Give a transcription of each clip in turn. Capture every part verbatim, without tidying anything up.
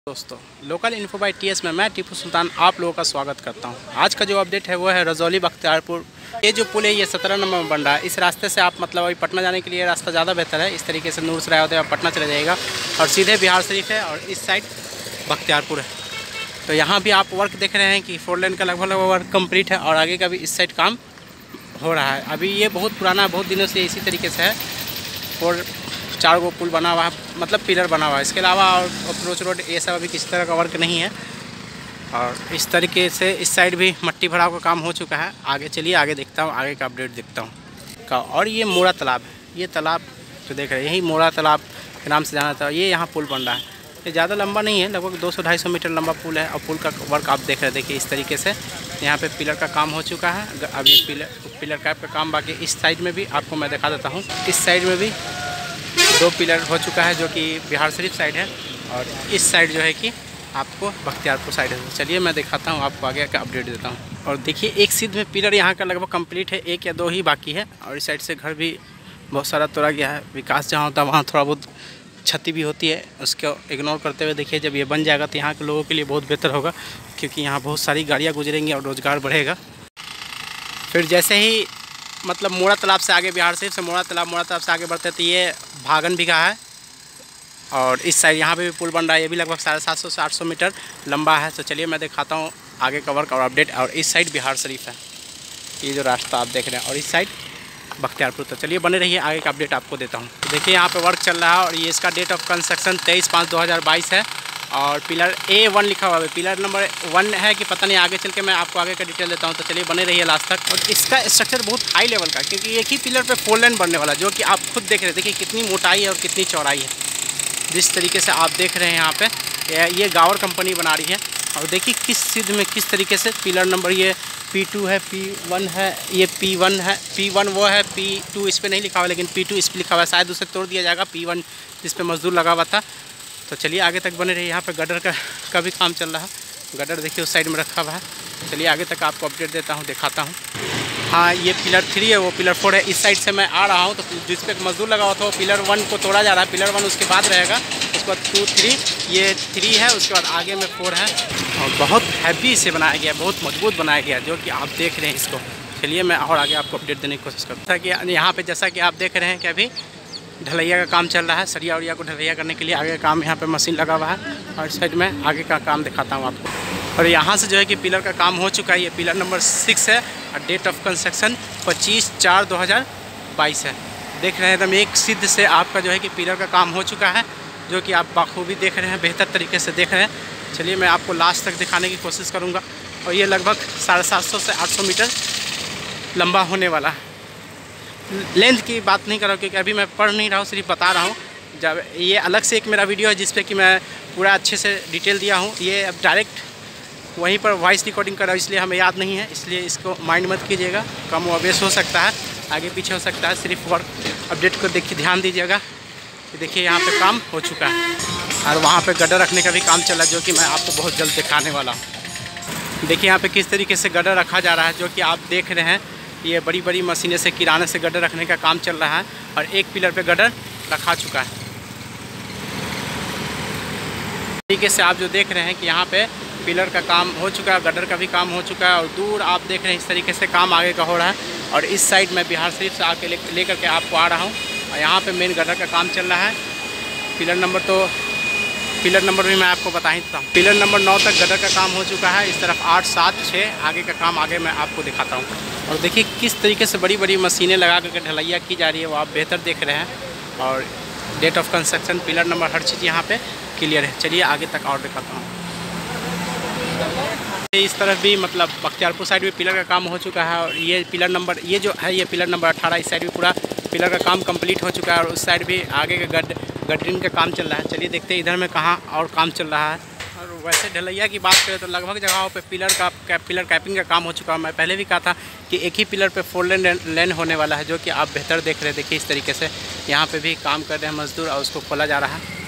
दोस्तों, local info bye TS में मैं टीपू सुल्तान आप लोगों का स्वागत करता हूं। आज का जो अपडेट है वो है रजौली बख्तियारपुर। ये जो पुल है ये सत्रह नंबर में बन रहा है। इस रास्ते से आप मतलब अभी पटना जाने के लिए रास्ता ज़्यादा बेहतर है। इस तरीके से नूर सराय होते हुए पटना चले जाएगा और सीधे बिहार शरीफ है और इस साइड बख्तियारपुर है। तो यहाँ भी आप वर्क देख रहे हैं कि फोर लेन का लगभग लगभग वर्क कम्प्लीट है और आगे का भी इस साइड काम हो रहा है। अभी ये बहुत पुराना बहुत दिनों से इसी तरीके से है। फोर चार गो पुल बना हुआ है, मतलब पिलर बना हुआ है। इसके अलावा और अप्रोच रोड ये सब अभी किसी तरह का वर्क नहीं है। और इस तरीके से इस साइड भी मट्टी भराव का काम हो चुका है। आगे चलिए, आगे देखता हूँ, आगे का अपडेट देखता हूँ का। और ये मोड़ा तालाब है। ये तालाब जो देख रहे हैं यही मोड़ा तालाब के नाम से जाना था। ये यहाँ पुल बन रहा है। ये ज़्यादा लंबा नहीं है, लगभग दो सौ ढाई सौ मीटर लंबा पुल है। और पुल का वर्क आप देख रहे हैं, देखिए इस तरीके से यहाँ पे पिलर का काम हो चुका है। अभी पिलर पिलर कैप का काम बाकी। इस साइड में भी आपको मैं दिखा देता हूँ। इस साइड में भी दो पिलर हो चुका है जो कि बिहार शरीफ साइड है और इस साइड जो है कि आपको बख्तियारपुर साइड है। चलिए मैं दिखाता हूँ आपको, आगे का अपडेट देता हूँ। और देखिए एक सिद्ध में पिलर यहाँ का लगभग कंप्लीट है, एक या दो ही बाकी है। और इस साइड से घर भी बहुत सारा तोड़ा गया है। विकास जहाँ होता है वहाँ थोड़ा बहुत क्षति भी होती है, उसको इग्नोर करते हुए देखिए जब ये बन जाएगा तो यहाँ के लोगों के लिए बहुत बेहतर होगा, क्योंकि यहाँ बहुत सारी गाड़ियाँ गुजरेंगी और रोज़गार बढ़ेगा। फिर जैसे ही मतलब मोड़ा तालाब से आगे बिहार शरीफ से मोड़ा तालाब मोड़ा तालाब से आगे बढ़ते तो ये भागन बिघा है। और इस साइड यहाँ पे भी पुल बन रहा है। ये भी लगभग साढ़े सात सौ से आठ सौ मीटर लंबा है। तो चलिए मैं दिखाता हूँ आगे का वर्क और अपडेट। और इस साइड बिहार शरीफ है, ये जो रास्ता आप देख रहे हैं, और इस साइड बख्तियारपुर। तो चलिए बने रहिए, आगे का अपडेट आपको देता हूँ। तो देखिए यहाँ पे वर्क चल रहा है और ये इसका डेट ऑफ कंस्ट्रक्शन तेईस पाँच दो हज़ार बाईस है। और पिलर ए वन लिखा हुआ है। पिलर नंबर वन है कि पता नहीं, आगे चल के मैं आपको आगे का डिटेल देता हूँ। तो चलिए बने रहिए लास्ट तक। और इसका स्ट्रक्चर बहुत हाई लेवल का, क्योंकि एक ही पिलर पे फोर लेन बनने वाला, जो कि आप खुद देख रहे हैं। देखिए कितनी मोटाई है और कितनी चौड़ाई है। जिस तरीके से आप देख रहे हैं यहाँ पे ये गावर कंपनी बना रही है। और देखिए किस सिद्ध में किस तरीके से पिलर नंबर ये पी टू है, पी वन है, ये पी वन है, पी वन वो है, पी टू इस पर नहीं लिखा हुआ लेकिन पी टू इस पर लिखा हुआ है। शायद उसे तोड़ दिया जाएगा, पी वन जिस पे मजदूर लगा हुआ था। तो चलिए आगे तक बने रहिए। यहाँ पे गटर का का भी काम चल रहा है। गटर देखिए उस साइड में रखा हुआ है। चलिए आगे तक आपको अपडेट देता हूँ, दिखाता हूँ। हाँ, ये पिलर थ्री है, वो पिलर फोर है। इस साइड से मैं आ रहा हूँ तो जिस पे मजदूर लगा हुआ था वो पिलर वन को तोड़ा जा रहा है। पिलर वन उसके बाद रहेगा, उसके बाद टू थ्री, ये थ्री है, उसके बाद आगे में फोर है। और बहुत हैवी से बनाया गया, बहुत मजबूत बनाया गया, जो कि आप देख रहे हैं इसको। चलिए मैं और आगे आपको अपडेट देने की कोशिश करता कि यहाँ पर जैसा कि आप देख रहे हैं कि अभी ढलैया का काम चल रहा है। सरिया उरिया को ढलैया करने के लिए आगे का काम यहाँ पे मशीन लगा हुआ है। और इस साइड में आगे का काम दिखाता हूँ आपको। और यहाँ से जो है कि पिलर का काम हो चुका है। ये पिलर नंबर सिक्स है और डेट ऑफ कंस्ट्रक्शन पच्चीस चार दो हज़ार बाईस है। देख रहे हैं एकदम एक सिद्ध से आपका जो है कि पिलर का काम हो चुका है, जो कि आप बाखूबी देख रहे हैं, बेहतर तरीके से देख रहे हैं। चलिए मैं आपको लास्ट तक दिखाने की कोशिश करूँगा। और ये लगभग साढ़े सात सौ से आठ सौ मीटर लंबा होने वाला है। लेंथ की बात नहीं कर रहा हूँ क्योंकि अभी मैं पढ़ नहीं रहा हूँ, सिर्फ बता रहा हूँ। जब ये अलग से एक मेरा वीडियो है जिस पे कि मैं पूरा अच्छे से डिटेल दिया हूँ। ये अब डायरेक्ट वहीं पर वॉइस रिकॉर्डिंग कर रहा हूँ, इसलिए हमें याद नहीं है, इसलिए इसको माइंड मत कीजिएगा। कम वेस हो सकता है, आगे पीछे हो सकता है। सिर्फ वर्क अपडेट को देखिए, ध्यान दीजिएगा। देखिए यहाँ पर काम हो चुका है और वहाँ पर गड्ढा रखने का भी काम चला, जो कि मैं आपको बहुत जल्द दिखाने वाला हूँ। देखिए यहाँ पर किस तरीके से गड्ढा रखा जा रहा है, जो कि आप देख रहे हैं। ये बड़ी बड़ी मशीनें से किराने से गटर रखने का काम चल रहा है और एक पिलर पे गटर रखा चुका है। तरीके से आप जो देख रहे हैं कि यहाँ पे पिलर का काम हो चुका है, गटर का भी काम हो चुका है। और दूर आप देख रहे हैं इस तरीके से काम आगे का हो रहा है। और इस साइड में बिहार शरीफ से आके लेकर के आपको आ रहा हूँ और यहाँ पे मेन गटर का काम चल रहा है। पिलर नंबर तो पिलर नंबर भी मैं आपको बता ही देता हूँ। पिलर नंबर नौ तक गटर का काम हो चुका है। इस तरफ आठ सात छः आगे का काम आगे मैं आपको दिखाता हूँ। और देखिए किस तरीके से बड़ी बड़ी मशीनें लगा करके ढलैया की जा रही है, वो आप बेहतर देख रहे हैं। और date of construction, pillar number, हर चीज़ यहाँ पे क्लियर है। चलिए आगे तक और दिखाता हूँ। इस तरफ भी मतलब बख्तियारपुर साइड भी पिलर का काम हो चुका है। और ये पिलर नंबर ये जो है ये पिलर नंबर अठारह, इस साइड भी पूरा पिलर का काम कंप्लीट हो चुका है। और उस साइड भी आगे का गड गटरिंग का काम चल रहा है। चलिए देखते हैं इधर में कहाँ और काम चल रहा है। और वैसे ढलैया की बात करें तो लगभग जगहों पे पिलर का कैप, पिलर कैपिंग का काम हो चुका है। मैं पहले भी कहा था कि एक ही पिलर पे फोर लेन लेन होने वाला है, जो कि आप बेहतर देख रहे हैं। देखिए इस तरीके से यहाँ पे भी काम कर रहे हैं मजदूर और उसको खोला जा रहा है।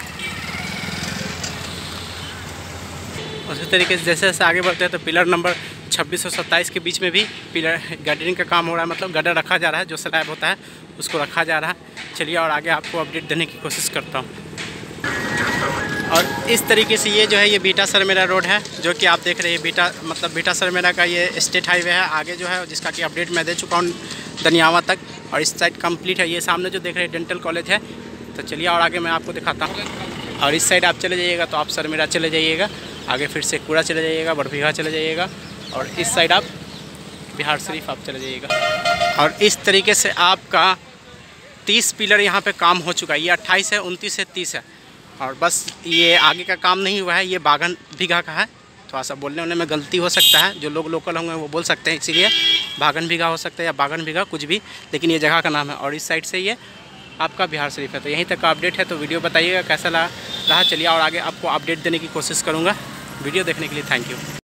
उसी तरीके से जैसे जैसे आगे बढ़ते हैं तो पिलर नंबर छब्बीस और सत्ताईस के बीच में भी पिलर गडरिंग का काम हो रहा है, मतलब गड्ढा रखा जा रहा है, जो स्लैब होता है उसको रखा जा रहा है। चलिए और आगे आपको अपडेट देने की कोशिश करता हूँ। और इस तरीके से ये जो है ये बीटा सरमेरा रोड है, जो कि आप देख रहे हैं बीटा मतलब बीटा सरमेरा का ये स्टेट हाईवे है आगे जो है, जिसका कि अपडेट मैं दे चुका हूँ दनियावा तक। और इस साइड कंप्लीट है। ये सामने जो देख रहे हैं डेंटल कॉलेज है। तो चलिए और आगे मैं आपको दिखाता हूँ। और इस साइड आप चले जाइएगा तो आप सरमेरा चले जाइएगा, आगे फिर से कूड़ा चले जाइएगा, बड़भीघा चले जाइएगा, और इस साइड आप बिहार शरीफ आप चले जाइएगा। और इस तरीके से आपका तीस पिलर यहाँ पे काम हो चुका है। ये अट्ठाईस है, उनतीस है, तीस है। और बस ये आगे का काम नहीं हुआ है, ये बागन बीघा का है। थोड़ा सा बोलने होने में गलती हो सकता है, जो लोग लोकल होंगे वो बोल सकते हैं, इसीलिए बागन बीघा हो सकता है या बागन बीघा कुछ भी, लेकिन ये जगह का नाम है। और इस साइड से ये आपका बिहार शरीफ है। तो यहीं तक का अपडेट है। तो वीडियो बताइएगा कैसा लगा रहा। चलिए और आगे आपको अपडेट देने की कोशिश करूँगा। वीडियो देखने के लिए थैंक यू।